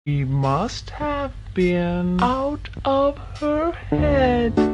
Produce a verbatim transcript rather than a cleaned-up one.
She must have been out of her head.